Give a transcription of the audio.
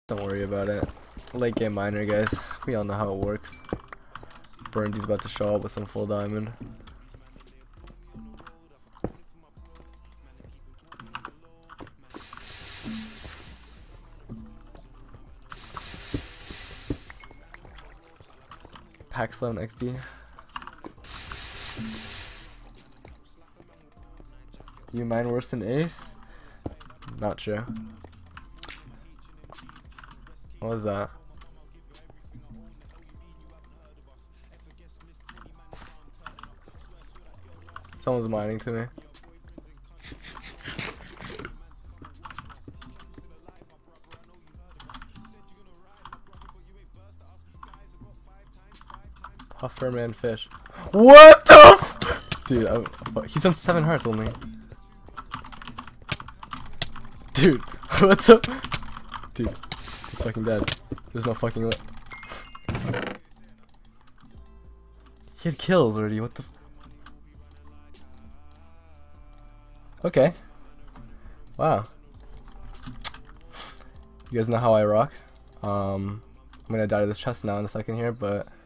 Don't worry about it. Late game miner, guys. We all know how it works. brndy's about to show up with some full diamond. Pack 11 XD. You mine worse than Ace? Not sure. What was that? Someone's mining to me. Pufferman fish. What the f— Dude, he's on 7 hearts only. Dude, what's up? Dude, he's fucking dead. There's no fucking way. He had kills already, what the f— Okay. Wow. You guys know how I rock. I'm gonna die to this chest now in a second here, but